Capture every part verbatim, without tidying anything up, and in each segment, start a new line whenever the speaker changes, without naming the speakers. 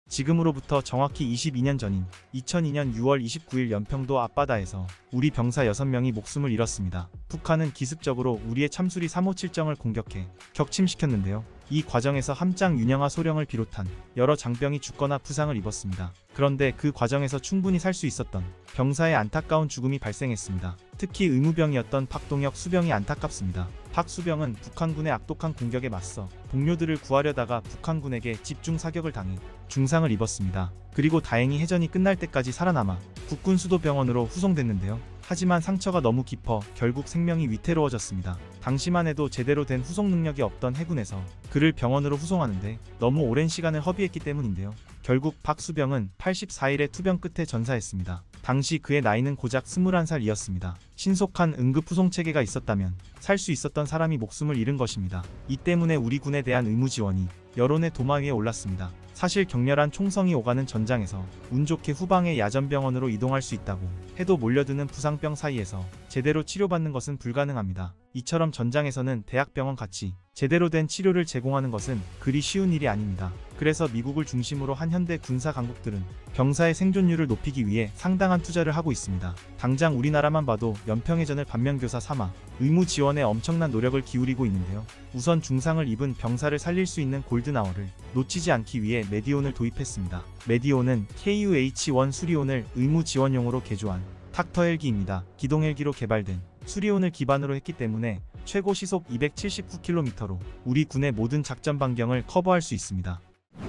지금으로부터 정확히 이십이 년 전인 이천이 년 유월 이십구일 연평도 앞바다에서 우리 병사 여섯 명이 목숨을 잃었습니다. 북한은 기습적으로 우리의 참수리 삼오칠 정을 공격해 격침시켰는데요. 이 과정에서 함장 윤영아 소령을 비롯한 여러 장병이 죽거나 부상을 입었습니다. 그런데 그 과정에서 충분히 살 수 있었던 병사의 안타까운 죽음이 발생했습니다. 특히 의무병이었던 박동혁 수병이 안타깝습니다. 박 수병은 북한군의 악독한 공격에 맞서 동료들을 구하려다가 북한군에게 집중 사격을 당해 중상을 입었습니다. 그리고 다행히 해전이 끝날 때까지 살아남아 국군 수도병원으로 후송됐는데요. 하지만 상처가 너무 깊어 결국 생명이 위태로워졌습니다. 당시만 해도 제대로 된 후송 능력이 없던 해군에서 그를 병원으로 후송하는데 너무 오랜 시간을 허비했기 때문인데요. 결국 박수병은 팔십사 일의 투병 끝에 전사했습니다. 당시 그의 나이는 고작 스물한 살이었습니다. 신속한 응급후송 체계가 있었다면 살 수 있었던 사람이 목숨을 잃은 것입니다. 이 때문에 우리 군에 대한 의무 지원이 여론의 도마 위에 올랐습니다. 사실 격렬한 총성이 오가는 전장에서 운 좋게 후방의 야전병원으로 이동할 수 있다고 해도 몰려드는 부상병 사이에서 제대로 치료받는 것은 불가능합니다. 이처럼 전장에서는 대학병원 같이 제대로 된 치료를 제공하는 것은 그리 쉬운 일이 아닙니다. 그래서 미국을 중심으로 한 현대 군사 강국들은 병사의 생존율을 높이기 위해 상당한 투자를 하고 있습니다. 당장 우리나라만 봐도 연평해전을 반면교사 삼아 의무 지원에 엄청난 노력을 기울이고 있는데요. 우선 중상을 입은 병사를 살릴 수 있는 골든아워를 놓치지 않기 위해 메디온을 도입했습니다. 메디온은 케이유에이치 원 수리온을 의무 지원용으로 개조한 탁터 헬기입니다. 기동 헬기로 개발된 수리온을 기반으로 했기 때문에 최고 시속 이백칠십구 킬로미터로 우리 군의 모든 작전 반경을 커버할 수 있습니다.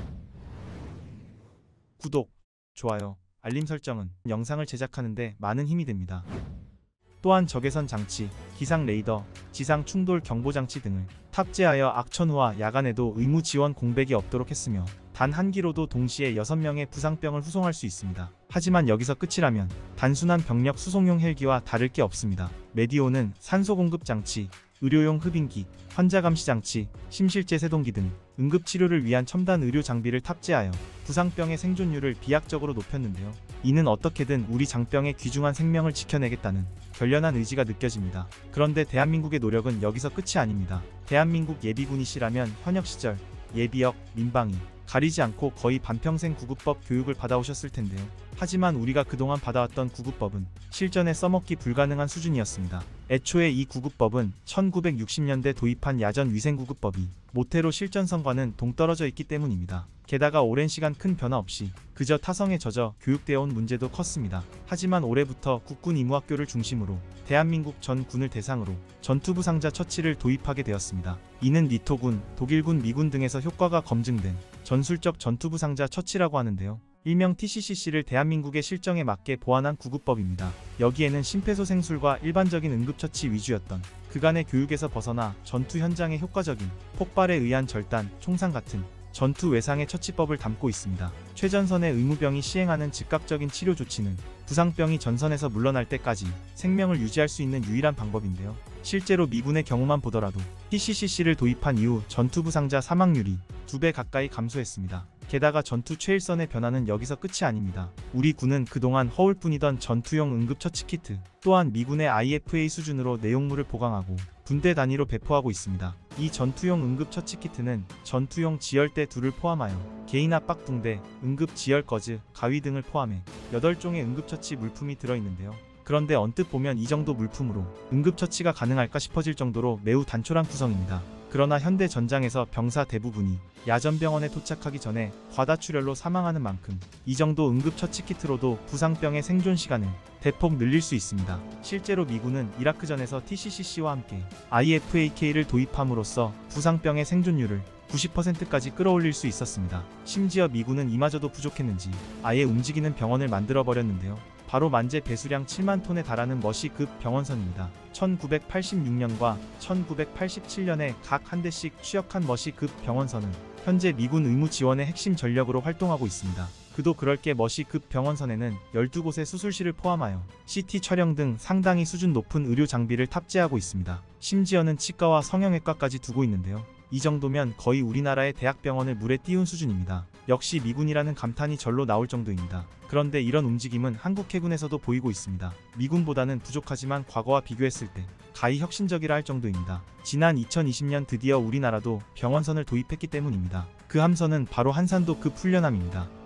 구독, 좋아요, 알림 설정은 영상을 제작하는데 많은 힘이 됩니다. 또한 적외선 장치, 기상 레이더, 지상 충돌 경보 장치 등을 탑재하여 악천 후와 야간에도 의무 지원 공백이 없도록 했으며 단 한 기로도 동시에 여섯 명의 부상병을 후송할 수 있습니다. 하지만 여기서 끝이라면 단순한 병력 수송용 헬기와 다를 게 없습니다. 메디온은 산소 공급 장치, 의료용 흡인기, 환자 감시 장치, 심실제 세동기 등 응급치료를 위한 첨단 의료 장비를 탑재하여 부상병의 생존율을 비약적으로 높였는데요. 이는 어떻게든 우리 장병의 귀중한 생명을 지켜내겠다는 결연한 의지가 느껴집니다. 그런데 대한민국의 노력은 여기서 끝이 아닙니다. 대한민국 예비군이시라면 현역 시절 예비역, 민방위 가리지 않고 거의 반평생 구급법 교육을 받아오셨을 텐데요. 하지만 우리가 그동안 받아왔던 구급법은 실전에 써먹기 불가능한 수준이었습니다. 애초에 이 구급법은 천구백육십 년대 도입한 야전위생구급법이 모태로 실전성과는 동떨어져 있기 때문입니다. 게다가 오랜 시간 큰 변화 없이 그저 타성에 젖어 교육되어 온 문제도 컸습니다. 하지만 올해부터 국군 임무학교를 중심으로 대한민국 전 군을 대상으로 전투부 상자 처치를 도입하게 되었습니다. 이는 니토군, 독일군, 미군 등에서 효과가 검증된 전술적 전투부 상자 처치라고 하는데요. 일명 티씨씨씨를 대한민국의 실정에 맞게 보완한 구급법입니다. 여기에는 심폐소생술과 일반적인 응급처치 위주였던 그간의 교육에서 벗어나 전투 현장의 효과적인 폭발에 의한 절단, 총상 같은 전투 외상의 처치법을 담고 있습니다. 최전선의 의무병이 시행하는 즉각적인 치료 조치는 부상병이 전선에서 물러날 때까지 생명을 유지할 수 있는 유일한 방법인데요. 실제로 미군의 경우만 보더라도 티씨씨씨를 도입한 이후 전투 부상자 사망률이 두 배 가까이 감소했습니다. 게다가 전투 최일선의 변화는 여기서 끝이 아닙니다. 우리 군은 그동안 허울뿐이던 전투용 응급처치 키트 또한 미군의 아이에프에이 수준으로 내용물을 보강하고 분대 단위로 배포하고 있습니다. 이 전투용 응급처치 키트는 전투용 지열대 둘을 포함하여 개인 압박 붕대, 응급 지열거즈, 가위 등을 포함해 여덟 종의 응급처치 물품이 들어있는데요. 그런데 언뜻 보면 이 정도 물품으로 응급처치가 가능할까 싶어질 정도로 매우 단촐한 구성입니다. 그러나 현대 전장에서 병사 대부분이 야전병원에 도착하기 전에 과다출혈로 사망하는 만큼 이 정도 응급처치 키트로도 부상병의 생존 시간을 대폭 늘릴 수 있습니다. 실제로 미군은 이라크전에서 티씨씨씨와 함께 아이에프에이케이를 도입함으로써 부상병의 생존율을 구십 퍼센트까지 끌어올릴 수 있었습니다. 심지어 미군은 이마저도 부족했는지 아예 움직이는 병원을 만들어버렸는데요. 바로 만재 배수량 칠만 톤에 달하는 머시급 병원선입니다. 천구백팔십육 년과 천구백팔십칠 년에 각 한 대씩 취역한 머시급 병원선은 현재 미군 의무 지원의 핵심 전력으로 활동하고 있습니다. 그도 그럴 게 머시급 병원선에는 열두 곳의 수술실을 포함하여 씨티 촬영 등 상당히 수준 높은 의료 장비를 탑재하고 있습니다. 심지어는 치과와 성형외과까지 두고 있는데요. 이 정도면 거의 우리나라의 대학병원을 물에 띄운 수준입니다. 역시 미군이라는 감탄이 절로 나올 정도입니다. 그런데 이런 움직임은 한국 해군에서도 보이고 있습니다. 미군보다는 부족하지만 과거와 비교했을 때 가히 혁신적이라 할 정도입니다. 지난 이천이십 년 드디어 우리나라도 병원선을 도입했기 때문입니다. 그 함선은 바로 한산도급 훈련함입니다.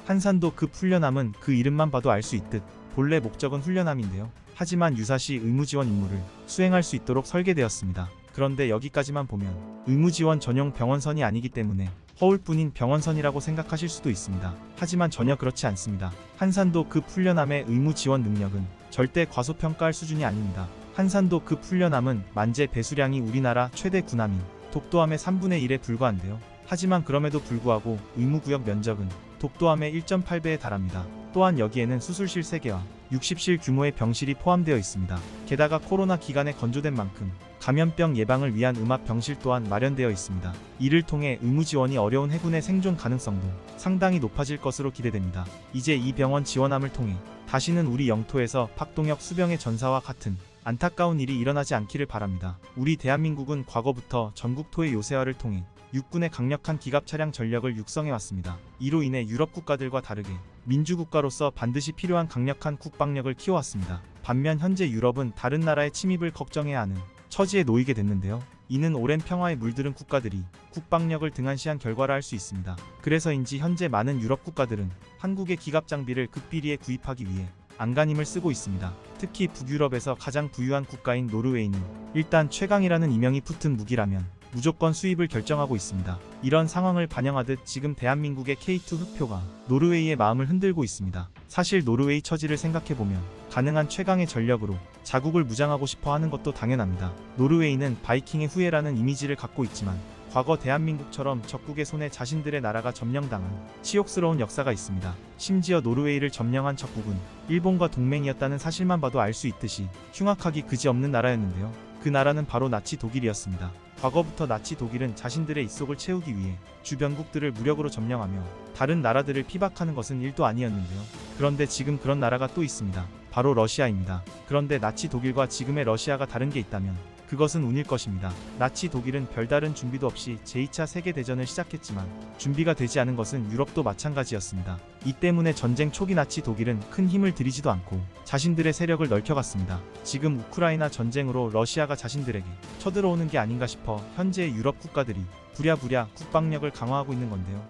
한산도급 훈련함은 그 이름만 봐도 알 수 있듯 본래 목적은 훈련함인데요. 하지만 유사시 의무지원 임무를 수행할 수 있도록 설계되었습니다. 그런데 여기까지만 보면 의무지원 전용 병원선이 아니기 때문에 허울뿐인 병원선이라고 생각하실 수도 있습니다. 하지만 전혀 그렇지 않습니다. 한산도급 훈련함의 의무지원 능력은 절대 과소평가할 수준이 아닙니다. 한산도급 훈련함은 만재 배수량이 우리나라 최대 군함인 독도함의 삼분의 일에 불과한데요. 하지만 그럼에도 불구하고 의무구역 면적은 독도함의 일 점 팔 배에 달합니다. 또한 여기에는 수술실 세 개와 육십 실 규모의 병실이 포함되어 있습니다. 게다가 코로나 기간에 건조된 만큼 감염병 예방을 위한 음압 병실 또한 마련되어 있습니다. 이를 통해 의무 지원이 어려운 해군의 생존 가능성도 상당히 높아질 것으로 기대됩니다. 이제 이 병원 지원함을 통해 다시는 우리 영토에서 박동혁 수병의 전사와 같은 안타까운 일이 일어나지 않기를 바랍니다. 우리 대한민국은 과거부터 전국토의 요새화를 통해 육군의 강력한 기갑 차량 전력을 육성해왔습니다. 이로 인해 유럽 국가들과 다르게 민주국가로서 반드시 필요한 강력한 국방력을 키워왔습니다. 반면 현재 유럽은 다른 나라의 침입을 걱정해야 하는 처지에 놓이게 됐는데요. 이는 오랜 평화에 물들은 국가들이 국방력을 등한시한 결과라 할 수 있습니다. 그래서인지 현재 많은 유럽 국가들은 한국의 기갑 장비를 극비리에 구입하기 위해 안간힘을 쓰고 있습니다. 특히 북유럽에서 가장 부유한 국가인 노르웨이는 일단 최강이라는 이명이 붙은 무기라면 무조건 수입을 결정하고 있습니다. 이런 상황을 반영하듯 지금 대한민국의 케이 투 흑표가 노르웨이의 마음을 흔들고 있습니다. 사실 노르웨이 처지를 생각해보면 가능한 최강의 전력으로 자국을 무장하고 싶어 하는 것도 당연합니다. 노르웨이는 바이킹의 후예라는 이미지를 갖고 있지만 과거 대한민국처럼 적국의 손에 자신들의 나라가 점령당한 치욕스러운 역사가 있습니다. 심지어 노르웨이를 점령한 적국은 일본과 동맹이었다는 사실만 봐도 알 수 있듯이 흉악하기 그지없는 나라였는데요. 그 나라는 바로 나치 독일이었습니다. 과거부터 나치 독일은 자신들의 입속을 채우기 위해 주변국들을 무력으로 점령하며 다른 나라들을 피박하는 것은 일도 아니었는데요. 그런데 지금 그런 나라가 또 있습니다. 바로 러시아입니다. 그런데 나치 독일과 지금의 러시아가 다른 게 있다면 그것은 운일 것입니다. 나치 독일은 별다른 준비도 없이 제이 차 세계대전을 시작했지만 준비가 되지 않은 것은 유럽도 마찬가지였습니다. 이 때문에 전쟁 초기 나치 독일은 큰 힘을 들이지도 않고 자신들의 세력을 넓혀갔습니다. 지금 우크라이나 전쟁으로 러시아가 자신들에게 쳐들어오는 게 아닌가 싶어 현재의 유럽 국가들이 부랴부랴 국방력을 강화하고 있는 건데요.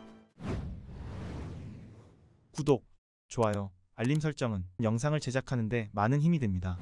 구독, 좋아요, 알림 설정은 영상을 제작하는데 많은 힘이 됩니다.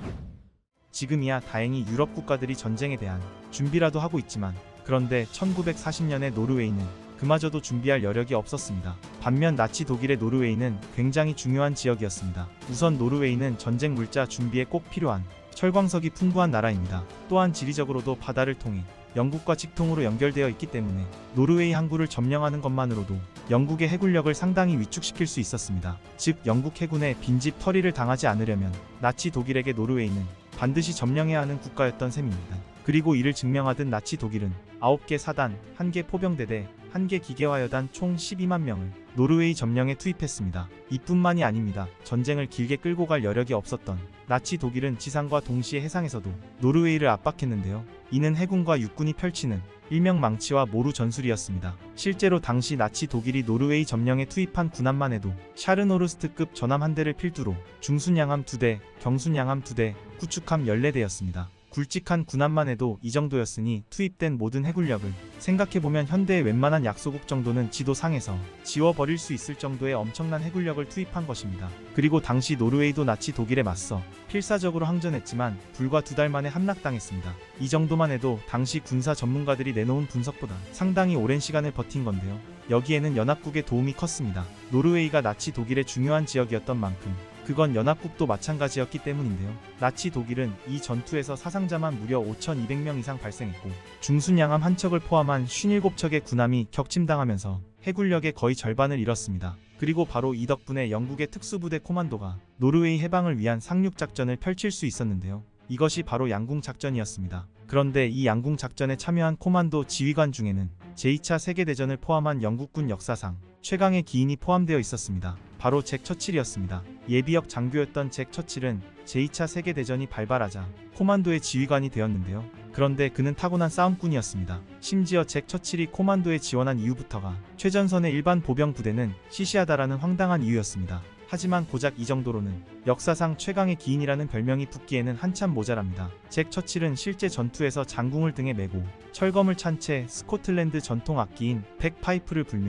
지금이야 다행히 유럽 국가들이 전쟁에 대한 준비라도 하고 있지만 그런데 천구백사십 년에 노르웨이는 그마저도 준비할 여력이 없었습니다. 반면 나치 독일의 노르웨이는 굉장히 중요한 지역이었습니다. 우선 노르웨이는 전쟁 물자 준비에 꼭 필요한 철광석이 풍부한 나라입니다. 또한 지리적으로도 바다를 통해 영국과 직통으로 연결되어 있기 때문에 노르웨이 항구를 점령하는 것만으로도 영국의 해군력을 상당히 위축시킬 수 있었습니다. 즉 영국 해군의 빈집 털이를 당하지 않으려면 나치 독일에게 노르웨이는 반드시 점령해야 하는 국가였던 셈입니다. 그리고 이를 증명하듯 나치 독일은 아홉 개 사단, 한 개 포병대대, 한 개 기계화여단 총 십이만 명을 노르웨이 점령에 투입했습니다. 이뿐만이 아닙니다. 전쟁을 길게 끌고 갈 여력이 없었던 나치 독일은 지상과 동시에 해상에서도 노르웨이를 압박했는데요. 이는 해군과 육군이 펼치는 일명망치와 모루 전술이었습니다. 실제로 당시 나치 독일이 노르웨이 점령에 투입한 군함만 해도 샤르노르스트급 전함 한 대를 필두로 중순양함 두 대, 경순양함 두 대, 구축함 열네 대였습니다. 굵직한 군함만 해도 이 정도였으니 투입된 모든 해군력을 생각해보면 현대의 웬만한 약소국 정도는 지도상에서 지워버릴 수 있을 정도의 엄청난 해군력을 투입한 것입니다. 그리고 당시 노르웨이도 나치 독일에 맞서 필사적으로 항전했지만 불과 두 달 만에 함락당했습니다. 이 정도만 해도 당시 군사 전문가들이 내놓은 분석보다 상당히 오랜 시간을 버틴 건데요. 여기에는 연합국의 도움이 컸습니다. 노르웨이가 나치 독일의 중요한 지역이었던 만큼 그건 연합국도 마찬가지였기 때문인데요. 나치 독일은 이 전투에서 사상자만 무려 오천이백 명 이상 발생했고 중순양함 한 척을 포함한 오십칠 척의 군함이 격침당하면서 해군력의 거의 절반을 잃었습니다. 그리고 바로 이 덕분에 영국의 특수부대 코만도가 노르웨이 해방을 위한 상륙작전을 펼칠 수 있었는데요. 이것이 바로 양궁작전이었습니다. 그런데 이 양궁작전에 참여한 코만도 지휘관 중에는 제이 차 세계대전을 포함한 영국군 역사상 최강의 기인이 포함되어 있었습니다. 바로 잭 처칠이었습니다. 예비역 장교였던 잭 처칠은 제이 차 세계대전이 발발하자 코만도의 지휘관이 되었는데요. 그런데 그는 타고난 싸움꾼이었습니다. 심지어 잭 처칠이 코만도에 지원한 이유부터가 최전선의 일반 보병 부대는 시시하다라는 황당한 이유였습니다. 하지만 고작 이 정도로는 역사상 최강의 기인이라는 별명이 붙기에는 한참 모자랍니다. 잭 처칠은 실제 전투에서 장궁을 등에 메고 철검을 찬 채 스코틀랜드 전통 악기인 백파이프를 불며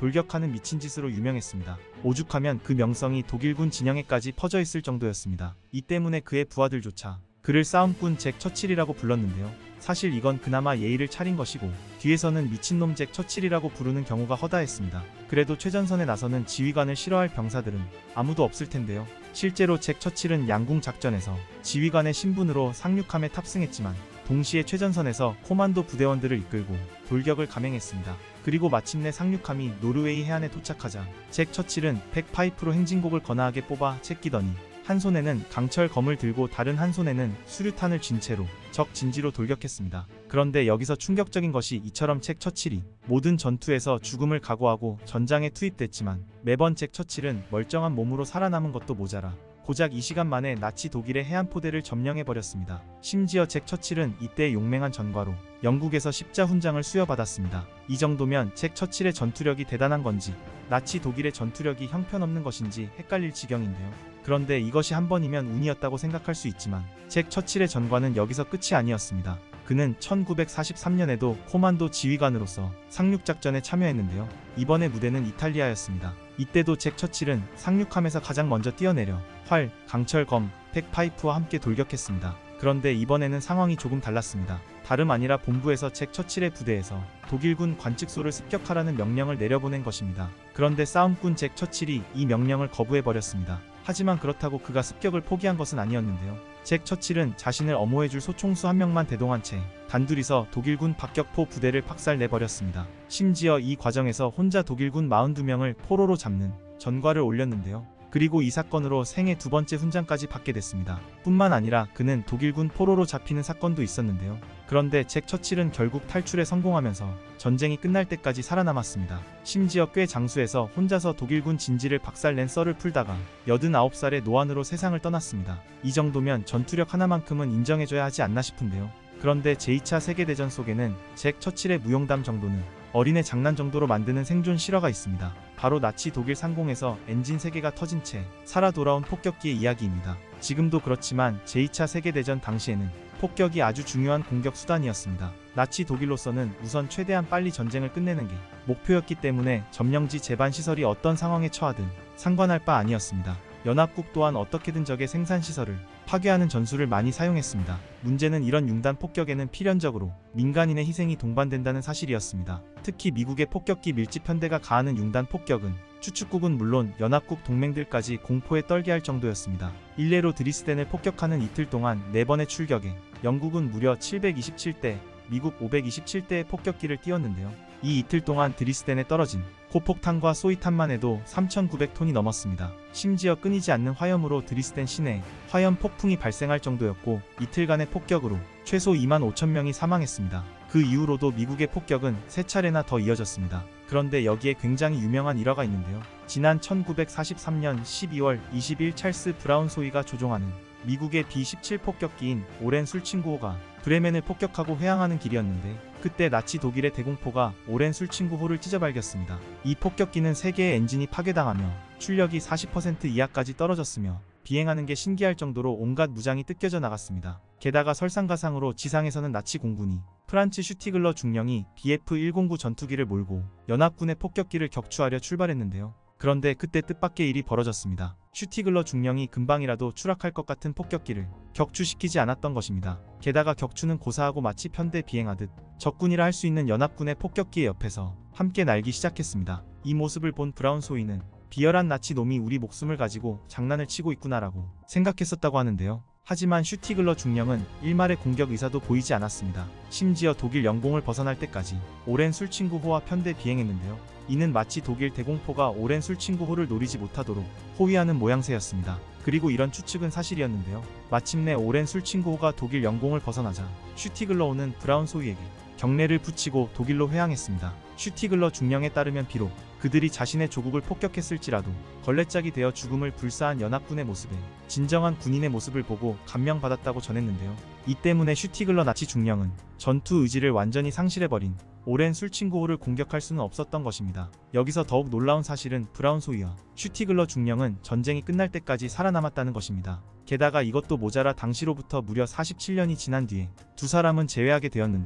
돌격하는 미친 짓으로 유명했습니다. 오죽하면 그 명성이 독일군 진영에까지 퍼져 있을 정도였습니다. 이 때문에 그의 부하들조차 그를 싸움꾼 잭 처칠이라고 불렀는데요. 사실 이건 그나마 예의를 차린 것이고 뒤에서는 미친놈 잭 처칠이라고 부르는 경우가 허다했습니다. 그래도 최전선에 나서는 지휘관을 싫어할 병사들은 아무도 없을 텐데요. 실제로 잭 처칠은 양궁 작전에서 지휘관의 신분으로 상륙함에 탑승했지만 동시에 최전선에서 코만도 부대원들을 이끌고 돌격을 감행했습니다. 그리고 마침내 상륙함이 노르웨이 해안에 도착하자 잭 처칠은 팩파이프로 행진곡을 거나하게 뽑아 채끼더니 한 손에는 강철 검을 들고 다른 한 손에는 수류탄을 쥔 채로 적 진지로 돌격했습니다. 그런데 여기서 충격적인 것이 이처럼 잭 처칠이 모든 전투에서 죽음을 각오하고 전장에 투입됐지만 매번 잭 처칠은 멀쩡한 몸으로 살아남은 것도 모자라 고작 이 시간 만에 나치 독일의 해안포대를 점령해버렸습니다. 심지어 잭 처칠은 이때 용맹한 전과로 영국에서 십자훈장을 수여받았습니다. 이 정도면 잭 처칠의 전투력이 대단한 건지 나치 독일의 전투력이 형편없는 것인지 헷갈릴 지경인데요. 그런데 이것이 한 번이면 운이었다고 생각할 수 있지만 잭 처칠의 전과는 여기서 끝이 아니었습니다. 그는 천구백사십삼 년에도 코만도 지휘관으로서 상륙작전에 참여했는데요. 이번의 무대는 이탈리아였습니다. 이때도 잭 처칠은 상륙함에서 가장 먼저 뛰어내려 활, 강철검, 팩파이프와 함께 돌격했습니다. 그런데 이번에는 상황이 조금 달랐습니다. 다름 아니라 본부에서 잭 처칠의 부대에서 독일군 관측소를 습격하라는 명령을 내려보낸 것입니다. 그런데 싸움꾼 잭 처칠이 이 명령을 거부해버렸습니다. 하지만 그렇다고 그가 습격을 포기한 것은 아니었는데요. 잭 처칠은 자신을 엄호해줄 소총수 한 명만 대동한 채 단둘이서 독일군 박격포 부대를 박살내버렸습니다. 심지어 이 과정에서 혼자 독일군 사십이 명을 포로로 잡는 전과를 올렸는데요. 그리고 이 사건으로 생애 두 번째 훈장까지 받게 됐습니다. 뿐만 아니라 그는 독일군 포로로 잡히는 사건도 있었는데요. 그런데 잭 처칠은 결국 탈출에 성공하면서 전쟁이 끝날 때까지 살아남았습니다. 심지어 꽤 장수에서 혼자서 독일군 진지를 박살낸 썰을 풀다가 여든아홉 살의 노안으로 세상을 떠났습니다. 이 정도면 전투력 하나만큼은 인정해줘야 하지 않나 싶은데요. 그런데 제이 차 세계대전 속에는 잭 처칠의 무용담 정도는 어린애 장난 정도로 만드는 생존 실화가 있습니다. 바로 나치 독일 상공에서 엔진 세 개가 터진 채 살아 돌아온 폭격기의 이야기입니다. 지금도 그렇지만 제이 차 세계대전 당시에는 폭격이 아주 중요한 공격 수단이었습니다. 나치 독일로서는 우선 최대한 빨리 전쟁을 끝내는 게 목표였기 때문에 점령지 제반 시설이 어떤 상황에 처하든 상관할 바 아니었습니다. 연합국 또한 어떻게든 적의 생산시설을 파괴하는 전술을 많이 사용했습니다. 문제는 이런 융단 폭격에는 필연적으로 민간인의 희생이 동반된다는 사실이었습니다. 특히 미국의 폭격기 밀집 편대가 가하는 융단 폭격은 추축국은 물론 연합국 동맹들까지 공포에 떨게 할 정도였습니다. 일례로 드리스덴을 폭격하는 이틀 동안 네 번의 출격에 영국은 무려 칠백이십칠 대, 미국 오백이십칠 대의 폭격기를 띄웠는데요. 이 이틀 동안 드리스덴에 떨어진 고폭탄과 소위탄만 해도 삼천구백 톤이 넘었습니다. 심지어 끊이지 않는 화염으로 드리스덴 시내에 화염 폭풍이 발생할 정도였고 이틀간의 폭격으로 최소 이만 오천 명이 사망했습니다. 그 이후로도 미국의 폭격은 세 차례나 더 이어졌습니다. 그런데 여기에 굉장히 유명한 일화가 있는데요. 지난 천구백사십삼 년 십이월 이십일 찰스 브라운 소위가 조종하는 미국의 비 십칠 폭격기인 오렌 술친구호가 브레멘을 폭격하고 회항하는 길이었는데 그때 나치 독일의 대공포가 오렌 술친구호를 찢어발겼습니다. 이 폭격기는 세 개의 엔진이 파괴당하며 출력이 사십 퍼센트 이하까지 떨어졌으며 비행하는 게 신기할 정도로 온갖 무장이 뜯겨져 나갔습니다. 게다가 설상가상으로 지상에서는 나치 공군이 프란츠 슈티글러 중령이 비에프 백구 전투기를 몰고 연합군의 폭격기를 격추하려 출발했는데요. 그런데 그때 뜻밖의 일이 벌어졌습니다. 슈티글러 중령이 금방이라도 추락할 것 같은 폭격기를 격추시키지 않았던 것입니다. 게다가 격추는 고사하고 마치 편대 비행하듯 적군이라 할 수 있는 연합군의 폭격기의 옆에서 함께 날기 시작했습니다. 이 모습을 본 브라운 소위는 비열한 나치 놈이 우리 목숨을 가지고 장난을 치고 있구나라고 생각했었다고 하는데요. 하지만 슈티글러 중령은 일말의 공격 의사도 보이지 않았습니다. 심지어 독일 영공을 벗어날 때까지 오렌 술친구호와 편대 비행했는데요. 이는 마치 독일 대공포가 오렌 술친구호를 노리지 못하도록 호위하는 모양새였습니다. 그리고 이런 추측은 사실이었는데요. 마침내 오렌 술친구호가 독일 영공을 벗어나자 슈티글러호는 브라운 소위에게 경례를 붙이고 독일로 회항했습니다. 슈티글러 중령에 따르면 비록 그들이 자신의 조국을 폭격했을지라도 걸레짝이 되어 죽음을 불사한 연합군의 모습에 진정한 군인의 모습을 보고 감명받았다고 전했는데요. 이 때문에 슈티글러 나치 중령은 전투 의지를 완전히 상실해버린 오렌 술친구호를 공격할 수는 없었던 것입니다. 여기서 더욱 놀라운 사실은 브라운 소위와 슈티글러 중령은 전쟁이 끝날 때까지 살아남았다는 것입니다. 게다가 이것도 모자라 당시로부터 무려 사십칠 년이 지난 뒤에 두 사람은 재회하게 되었는데요.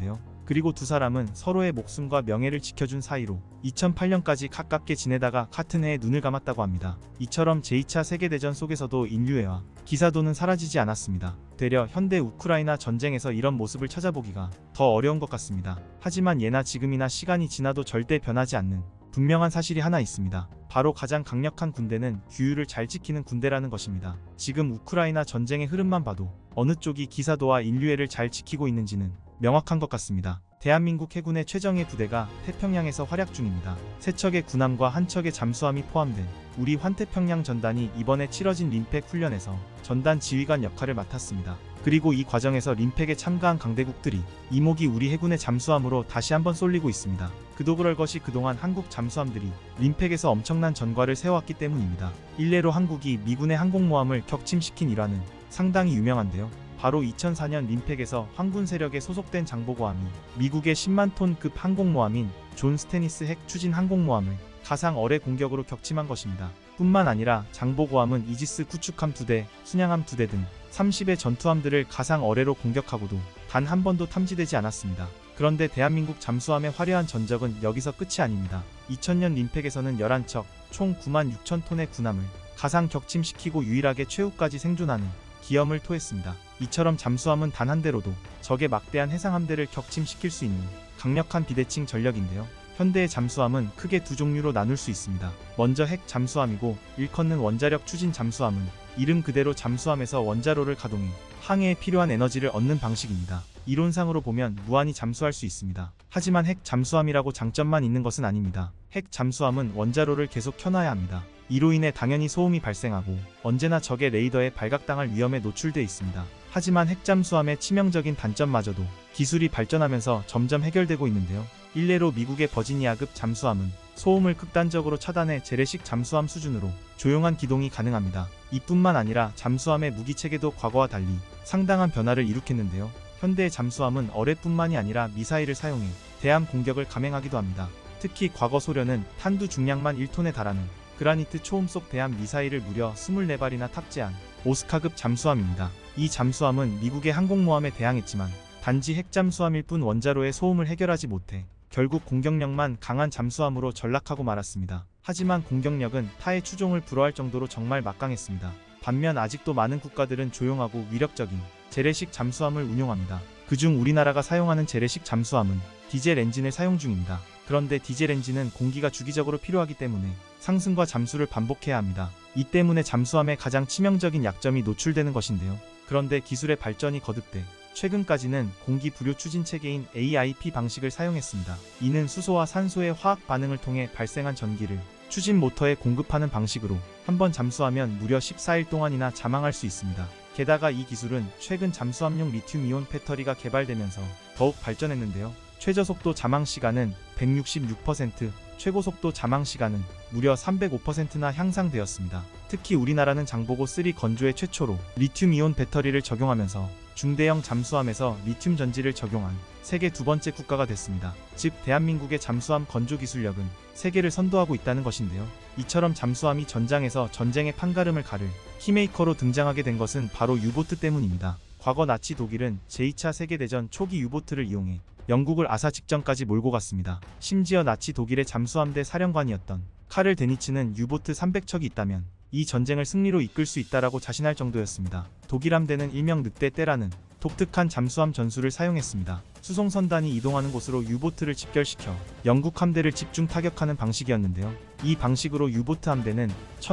그리고 두 사람은 서로의 목숨과 명예를 지켜준 사이로 이천팔 년까지 가깝게 지내다가 같은 해에 눈을 감았다고 합니다. 이처럼 제이 차 세계대전 속에서도 인류애와 기사도는 사라지지 않았습니다. 되려 현대 우크라이나 전쟁에서 이런 모습을 찾아보기가 더 어려운 것 같습니다. 하지만 예나 지금이나 시간이 지나도 절대 변하지 않는 분명한 사실이 하나 있습니다. 바로 가장 강력한 군대는 규율을 잘 지키는 군대라는 것입니다. 지금 우크라이나 전쟁의 흐름만 봐도 어느 쪽이 기사도와 인류애를 잘 지키고 있는지는 명확한 것 같습니다. 대한민국 해군의 최정예 부대가 태평양에서 활약 중입니다. 세 척의 군함과 한 척의 잠수함이 포함된 우리 환태평양 전단이 이번에 치러진 림팩 훈련에서 전단 지휘관 역할을 맡았습니다. 그리고 이 과정에서 림팩에 참가한 강대국들이 이목이 우리 해군의 잠수함으로 다시 한번 쏠리고 있습니다. 그도 그럴 것이 그동안 한국 잠수함들이 림팩에서 엄청난 전과를 세워왔기 때문입니다. 일례로 한국이 미군의 항공모함을 격침시킨 일화는 상당히 유명한데요. 바로 이천사 년 림팩에서 황군 세력에 소속된 장보고함이 미국의 십만 톤급 항공모함인 존 스테니스 핵 추진 항공모함을 가상 어뢰 공격으로 격침한 것입니다. 뿐만 아니라 장보고함은 이지스 구축함 두 대, 순양함 두 대 등 삼십의 전투함들을 가상 어뢰로 공격하고도 단 한 번도 탐지되지 않았습니다. 그런데 대한민국 잠수함의 화려한 전적은 여기서 끝이 아닙니다. 이천 년 림팩에서는 열한 척, 총 구만 육천 톤의 군함을 가상 격침시키고 유일하게 최후까지 생존하는 기염을 토했습니다. 이처럼 잠수함은 단 한 대로도 적의 막대한 해상함대를 격침시킬 수 있는 강력한 비대칭 전력인데요. 현대의 잠수함은 크게 두 종류로 나눌 수 있습니다. 먼저 핵 잠수함이고 일컫는 원자력 추진 잠수함은 이름 그대로 잠수함에서 원자로를 가동해 항해에 필요한 에너지를 얻는 방식입니다. 이론상으로 보면 무한히 잠수할 수 있습니다. 하지만 핵 잠수함이라고 장점만 있는 것은 아닙니다. 핵 잠수함은 원자로를 계속 켜놔야 합니다. 이로 인해 당연히 소음이 발생하고 언제나 적의 레이더에 발각당할 위험에 노출돼 있습니다. 하지만 핵잠수함의 치명적인 단점마저도 기술이 발전하면서 점점 해결되고 있는데요. 일례로 미국의 버지니아급 잠수함은 소음을 극단적으로 차단해 재래식 잠수함 수준으로 조용한 기동이 가능합니다. 이뿐만 아니라 잠수함의 무기체계도 과거와 달리 상당한 변화를 일으켰는데요. 현대의 잠수함은 어뢰뿐만이 아니라 미사일을 사용해 대함 공격을 감행하기도 합니다. 특히 과거 소련은 탄두 중량만 일 톤에 달하는 그라니트 초음 속 대함 미사일을 무려 이십사 발이나 탑재한 오스카급 잠수함입니다. 이 잠수함은 미국의 항공모함에 대항했지만 단지 핵잠수함일 뿐 원자로의 소음을 해결하지 못해 결국 공격력만 강한 잠수함으로 전락하고 말았습니다. 하지만 공격력은 타의 추종을 불허할 정도로 정말 막강했습니다. 반면 아직도 많은 국가들은 조용하고 위력적인 재래식 잠수함을 운용합니다. 그중 우리나라가 사용하는 재래식 잠수함은 디젤 엔진을 사용 중입니다. 그런데 디젤 엔진은 공기가 주기적으로 필요하기 때문에 상승과 잠수를 반복해야 합니다. 이 때문에 잠수함의 가장 치명적인 약점이 노출되는 것인데요. 그런데 기술의 발전이 거듭돼 최근까지는 공기 부료 추진 체계인 에이아이피 방식을 사용했습니다. 이는 수소와 산소의 화학 반응을 통해 발생한 전기를 추진 모터에 공급하는 방식으로 한번 잠수하면 무려 십사 일 동안이나 잠항할 수 있습니다. 게다가 이 기술은 최근 잠수함용 리튬이온 배터리가 개발되면서 더욱 발전했는데요. 최저속도 잠항 시간은 백육십육 퍼센트, 최고속도 잠항 시간은 무려 삼백오 퍼센트나 향상되었습니다. 특히 우리나라는 장보고 삼 건조에 최초로 리튬이온 배터리를 적용하면서 중대형 잠수함에서 리튬 전지를 적용한 세계 두 번째 국가가 됐습니다. 즉 대한민국의 잠수함 건조 기술력은 세계를 선도하고 있다는 것인데요. 이처럼 잠수함이 전장에서 전쟁의 판가름을 가를 키메이커로 등장하게 된 것은 바로 유보트 때문입니다. 과거 나치 독일은 제이 차 세계대전 초기 유보트를 이용해 영국을 아사 직전까지 몰고 갔습니다. 심지어 나치 독일의 잠수함대 사령관이었던 카를 데니츠는 유보트 삼백 척이 있다면 이 전쟁을 승리로 이끌 수 있다라고 자신할 정도였습니다. 독일 함대는 일명 늑대 떼라는 독특한 잠수함 전술을 사용했습니다. 수송선단이 이동하는 곳으로 유보트를 집결시켜 영국 함대를 집중 타격하는 방식이었는데요. 이 방식으로 유보트 함대는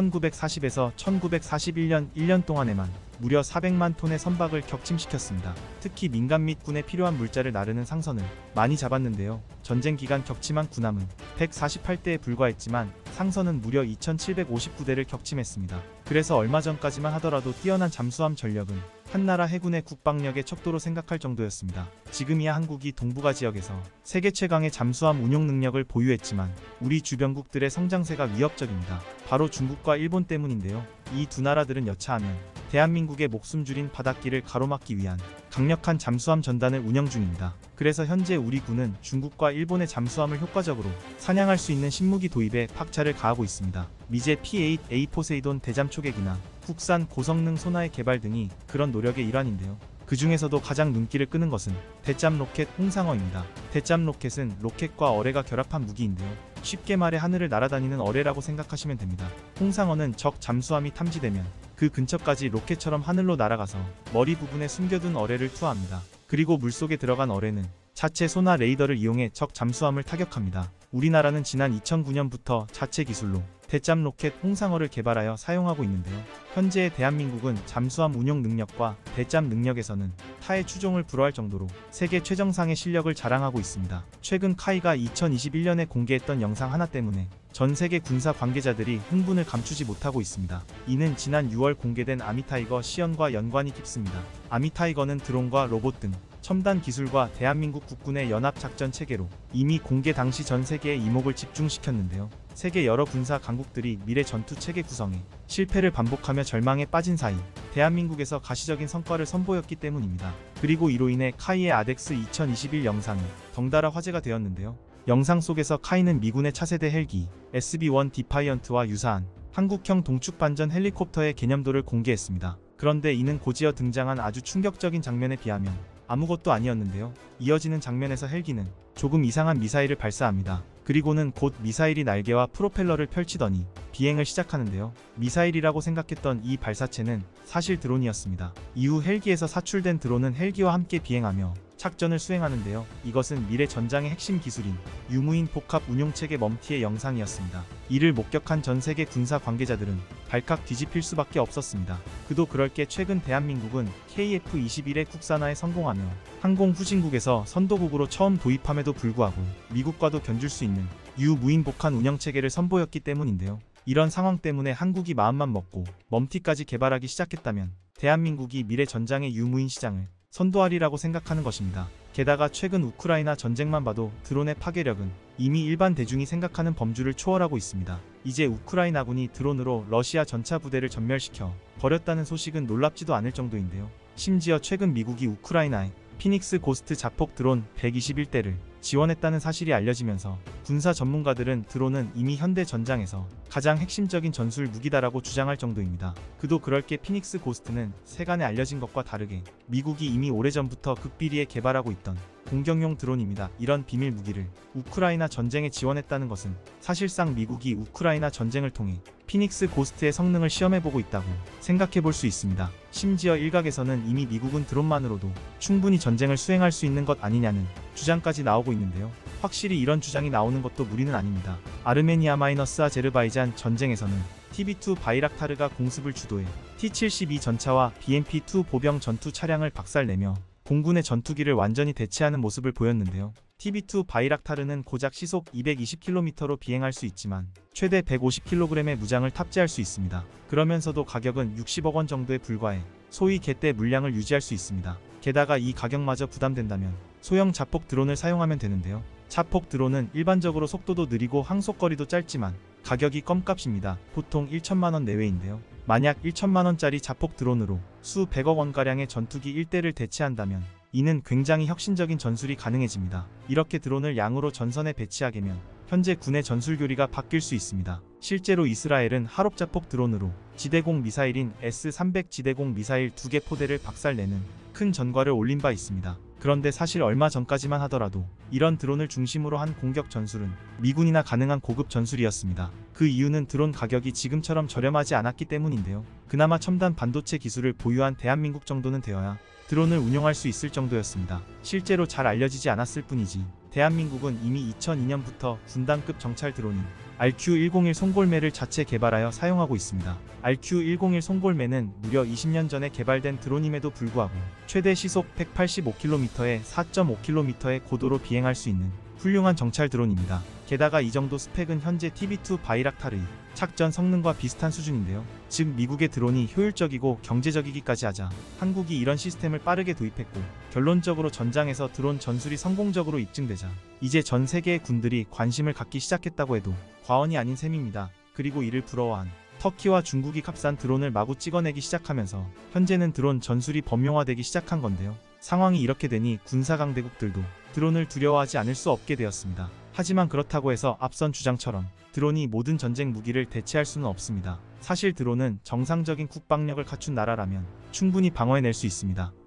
천구백사십에서 천구백사십일 년 일 년 동안에만 무려 사백만 톤의 선박을 격침시켰습니다. 특히 민간 및 군에 필요한 물자를 나르는 상선을 많이 잡았는데요. 전쟁 기간 격침한 군함은 백사십팔 대에 불과했지만 상선은 무려 이천칠백오십구 대를 격침했습니다. 그래서 얼마 전까지만 하더라도 뛰어난 잠수함 전력은 한나라 해군의 국방력의 척도로 생각할 정도였습니다. 지금이야 한국이 동북아 지역에서 세계 최강의 잠수함 운용 능력을 보유했지만 우리 주변국들의 성장세가 위협적입니다. 바로 중국과 일본 때문인데요. 이 두 나라들은 여차하면 대한민국의 목숨 줄인 바닷길을 가로막기 위한 강력한 잠수함 전단을 운영 중입니다. 그래서 현재 우리 군은 중국과 일본의 잠수함을 효과적으로 사냥할 수 있는 신무기 도입에 박차를 가하고 있습니다. 미제 피 에잇 에이 포세이돈 대잠 초계기나 국산 고성능 소나의 개발 등이 그런 노력의 일환인데요. 그 중에서도 가장 눈길을 끄는 것은 대잠 로켓 홍상어입니다. 대잠 로켓은 로켓과 어뢰가 결합한 무기인데요. 쉽게 말해 하늘을 날아다니는 어뢰라고 생각하시면 됩니다. 홍상어는 적 잠수함이 탐지되면 그 근처까지 로켓처럼 하늘로 날아가서 머리 부분에 숨겨둔 어뢰를 투하합니다. 그리고 물속에 들어간 어뢰는 자체 소나 레이더를 이용해 적 잠수함을 타격합니다. 우리나라는 지난 이천구 년부터 자체 기술로 대잠 로켓 홍상어를 개발하여 사용하고 있는데요. 현재의 대한민국은 잠수함 운용 능력과 대잠 능력에서는 타의 추종을 불허할 정도로 세계 최정상의 실력을 자랑하고 있습니다. 최근 카이가 이천이십일 년에 공개했던 영상 하나 때문에 전 세계 군사 관계자들이 흥분을 감추지 못하고 있습니다. 이는 지난 유월 공개된 아미타이거 시연과 연관이 깊습니다. 아미타이거는 드론과 로봇 등 첨단 기술과 대한민국 국군의 연합작전 체계로 이미 공개 당시 전 세계의 이목을 집중시켰는데요. 세계 여러 군사 강국들이 미래 전투 체계 구성에 실패를 반복하며 절망에 빠진 사이 대한민국에서 가시적인 성과를 선보였기 때문입니다. 그리고 이로 인해 카이의 아덱스 이천이십일 영상이 덩달아 화제가 되었는데요. 영상 속에서 카이는 미군의 차세대 헬기 에스비 원 디파이언트와 유사한 한국형 동축반전 헬리콥터의 개념도를 공개했습니다. 그런데 이는 곧이어 등장한 아주 충격적인 장면에 비하면 아무것도 아니었는데요. 이어지는 장면에서 헬기는 조금 이상한 미사일을 발사합니다. 그리고는 곧 미사일이 날개와 프로펠러를 펼치더니 비행을 시작하는데요. 미사일이라고 생각했던 이 발사체는 사실 드론이었습니다. 이후 헬기에서 사출된 드론은 헬기와 함께 비행하며 착전을 수행하는데요. 이것은 미래 전장의 핵심 기술인 유무인 복합 운용체계 멈티의 영상이었습니다. 이를 목격한 전 세계 군사 관계자들은 발칵 뒤집힐 수밖에 없었습니다. 그도 그럴 게 최근 대한민국은 케이에프 이십일의 국산화에 성공하며 항공 후진국에서 선도국으로 처음 도입함에도 불구하고 미국과도 견줄 수 있는 유무인 복합 운영체계를 선보였기 때문인데요. 이런 상황 때문에 한국이 마음만 먹고 멈티까지 개발하기 시작했다면 대한민국이 미래 전장의 유무인 시장을 선도하리라고 생각하는 것입니다. 게다가 최근 우크라이나 전쟁만 봐도 드론의 파괴력은 이미 일반 대중이 생각하는 범주를 초월하고 있습니다. 이제 우크라이나군이 드론으로 러시아 전차 부대를 전멸시켜 버렸다는 소식은 놀랍지도 않을 정도인데요. 심지어 최근 미국이 우크라이나에 피닉스 고스트 자폭 드론 백이십일 대를 지원했다는 사실이 알려지면서 군사 전문가들은 드론은 이미 현대 전장에서 가장 핵심적인 전술 무기다라고 주장할 정도입니다. 그도 그럴 게 피닉스 고스트는 세간에 알려진 것과 다르게 미국이 이미 오래전부터 극비리에 개발하고 있던 공격용 드론입니다. 이런 비밀 무기를 우크라이나 전쟁에 지원했다는 것은 사실상 미국이 우크라이나 전쟁을 통해 피닉스 고스트의 성능을 시험해보고 있다고 생각해볼 수 있습니다. 심지어 일각에서는 이미 미국은 드론만으로도 충분히 전쟁을 수행할 수 있는 것 아니냐는 주장까지 나오고 있는데요. 확실히 이런 주장이 나오는 것도 무리는 아닙니다. 아르메니아-아제르바이잔 전쟁에서는 티비 투 바이락타르가 공습을 주도해 티 칠십이 전차와 비엠피 투 보병 전투 차량을 박살내며 공군의 전투기를 완전히 대체하는 모습을 보였는데요. 티비 투 바이락타르는 고작 시속 이백이십 킬로미터로 비행할 수 있지만 최대 백오십 킬로그램의 무장을 탑재할 수 있습니다. 그러면서도 가격은 육십억 원 정도에 불과해 소위 개떼 물량을 유지할 수 있습니다. 게다가 이 가격마저 부담된다면 소형 자폭 드론을 사용하면 되는데요. 자폭 드론은 일반적으로 속도도 느리고 항속거리도 짧지만 가격이 껌값입니다. 보통 천만 원 내외인데요. 만약 천만 원짜리 자폭 드론으로 수백억 원가량의 전투기 일 대를 대체한다면 이는 굉장히 혁신적인 전술이 가능해집니다. 이렇게 드론을 양으로 전선에 배치하게면 현재 군의 전술 교리가 바뀔 수 있습니다. 실제로 이스라엘은 하롭 자폭 드론으로 지대공 미사일인 에스 삼백 지대공 미사일 두 개 포대를 박살내는 큰 전과를 올린 바 있습니다. 그런데 사실 얼마 전까지만 하더라도 이런 드론을 중심으로 한 공격 전술은 미군이나 가능한 고급 전술이었습니다. 그 이유는 드론 가격이 지금처럼 저렴하지 않았기 때문인데요. 그나마 첨단 반도체 기술을 보유한 대한민국 정도는 되어야 드론을 운용할 수 있을 정도였습니다. 실제로 잘 알려지지 않았을 뿐이지 대한민국은 이미 이천이 년부터 군단급 정찰 드론인 알큐 백일 송골매를 자체 개발하여 사용하고 있습니다. 알큐 백일 송골매는 무려 이십 년 전에 개발된 드론임에도 불구하고 최대 시속 백팔십오 킬로미터에 사 점 오 킬로미터의 고도로 비행할 수 있는 훌륭한 정찰 드론입니다. 게다가 이 정도 스펙은 현재 티비 투 바이락타르의 착전 성능과 비슷한 수준인데요. 즉 미국의 드론이 효율적이고 경제적이기까지 하자 한국이 이런 시스템을 빠르게 도입했고 결론적으로 전장에서 드론 전술이 성공적으로 입증되자 이제 전 세계의 군들이 관심을 갖기 시작했다고 해도 과언이 아닌 셈입니다. 그리고 이를 부러워한 터키와 중국이 값싼 드론을 마구 찍어내기 시작하면서 현재는 드론 전술이 범용화되기 시작한 건데요. 상황이 이렇게 되니 군사 강대국들도 드론을 두려워하지 않을 수 없게 되었습니다. 하지만 그렇다고 해서 앞선 주장처럼 드론이 모든 전쟁 무기를 대체할 수는 없습니다. 사실 드론은 정상적인 국방력을 갖춘 나라라면 충분히 방어해낼 수 있습니다.